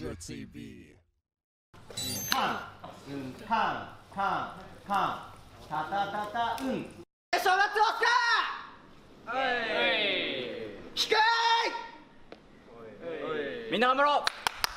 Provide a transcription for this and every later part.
Ultra TV。 タン、タン、タン、タン、タタタタ、うん。小学校か。はい。低い。みんな頑張ろう。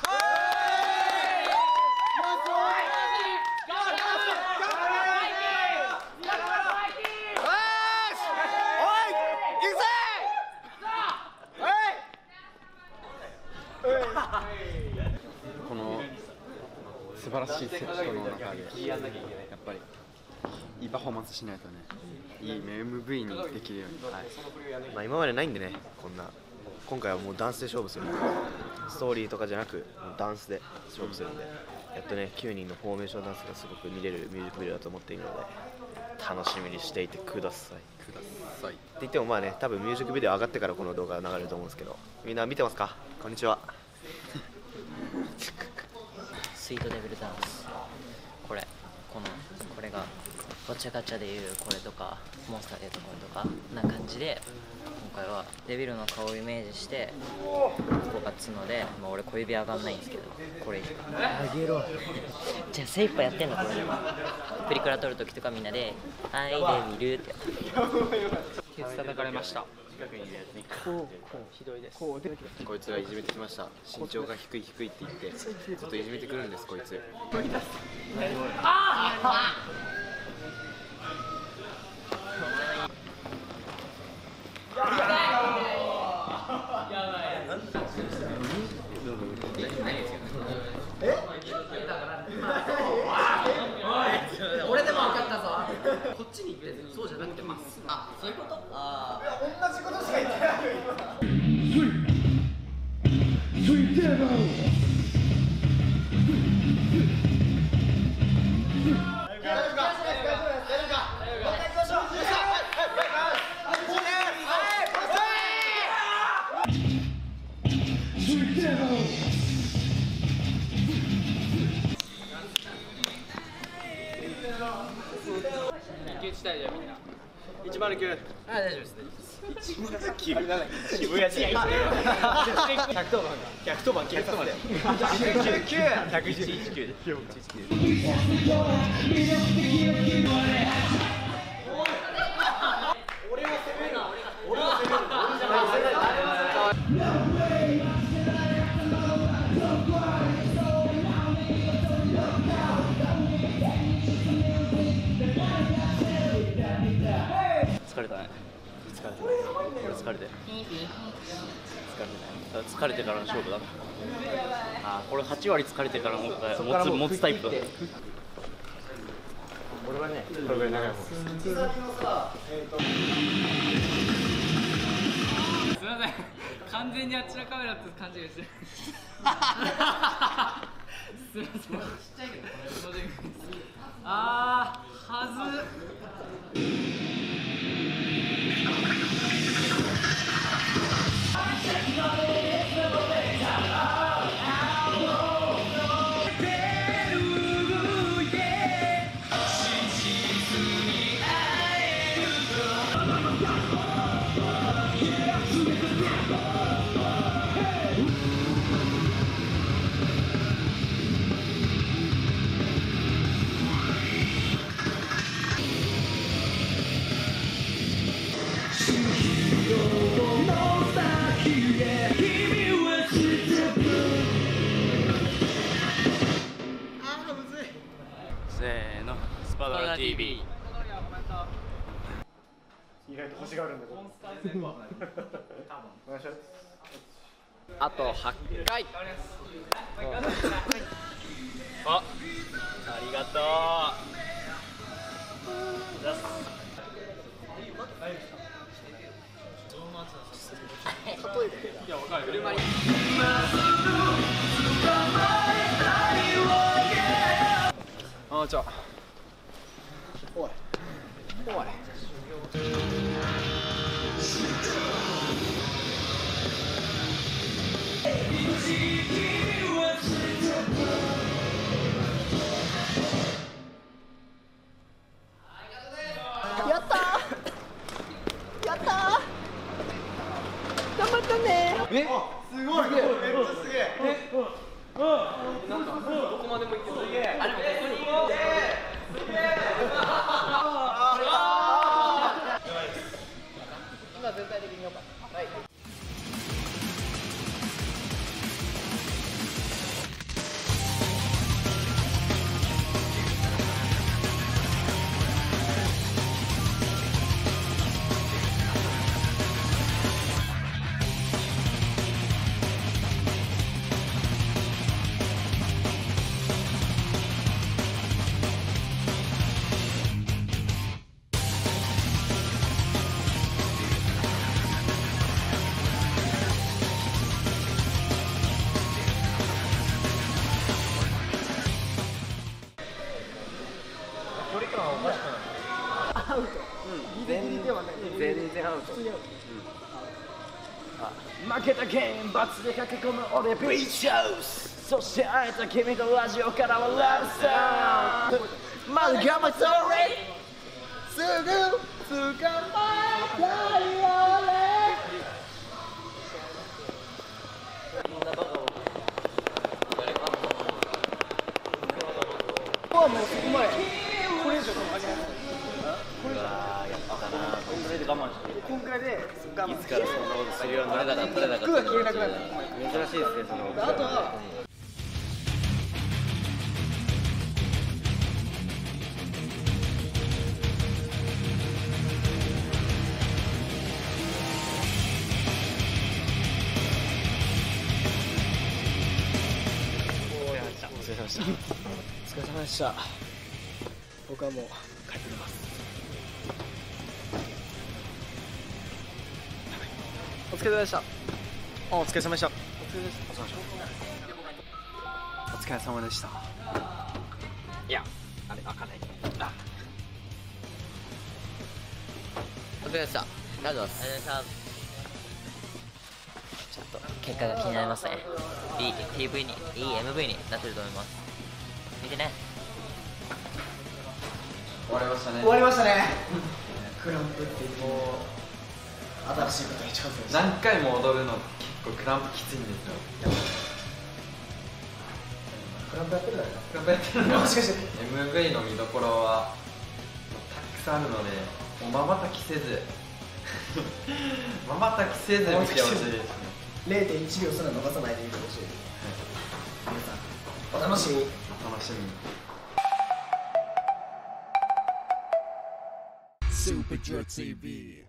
この素晴らしいセットの中でやっぱりいいパフォーマンスしないとね、いい MV にできるように、 まあ今までないんでね、今回はもうダンスで勝負するんで、ストーリーとかじゃなくダンスで勝負するんで、やっとね9人のフォーメーションダンスがすごく見れるミュージックビデオだと思っているので、楽しみにしていてください。って言ってもまあね、多分ミュージックビデオ上がってからこの動画が流れると思うんですけど、みんな見てますか？こんにちは。 スイートデビルダンス、これがガチャガチャでいうこれとか、モンスターでいうところとかな感じで、今回はデビルの顔をイメージしてここが角で、まあ、俺小指上がんないんですけど、これあげろじゃあ精一杯やってんのこれ。プリクラ撮るときとかみんなで「はいデビル」ってやったケツ叩かれました。ひどいです。 こいつがいじめてきました。身長が低いって言ってちょっといじめてくるんです、こいつ。 俺でも分かったぞ。こっちに行ってそうじゃなくてまっすぐ。あ、そういうこと？ああ。同じことしか言ってないよ池内隊じゃみんな。 109。あ、大丈夫ですね。109。渋谷市。110番警察まで。119。俺を責めるな。俺を責めるな。 疲れたね。疲れてからの勝負だ。あ、これ8割疲れてから持つタイプだ。 俺はね、これぐらい長い方です。 すみません、完全にあっちのカメラって勘違いしてる。すみません。ちっちゃいけどあー、はず。 せーの、スパドラ TV。 意外と欲しがるんだけど。お願いします。 あと8回。ありがとう。いや、わかる。車に。 あ、じゃあおい。 やったー。やったー。頑張ったねー。 すごい。めっちゃすげえ。 全然アウト。 負けた剣罰で駆け込む俺ブリーチハウス、そして会えた君とラジオからはラブサウンド、まだ我慢するすぐ捕まえたいよね。もうそこまでこれ以上の味ない。これ以上こんぐらいで我慢して、こんぐらいで我慢して、 いつからそんなことするようになったか服が消えなくなる。 珍しいですね、その。 あとはお疲れ様でした。 お疲れ様でした。僕はもう帰ってきます。お疲れ様でした。 お疲れ様でした。お疲れ様でした。 いや、あれ、開かない。 お疲れ様でした。ありがとうございました。ちょっと結果が気になりますね。いい PV に、いい MV になってると思います。見てね。 終わりましたね。 終わりましたね。クランプってもう新しいことに挑戦して何回も踊るの結構クランプきついんですよ。 クランプやってるだろ。 クランプやってるのもしかして MV の見どころはたくさんあるので、もうまばたきせずまばたきせず見てほしいですね。 0.1 秒すら逃さないで見てほしい。皆さんお楽しみに。 お楽しみに。 Super Jerk TV.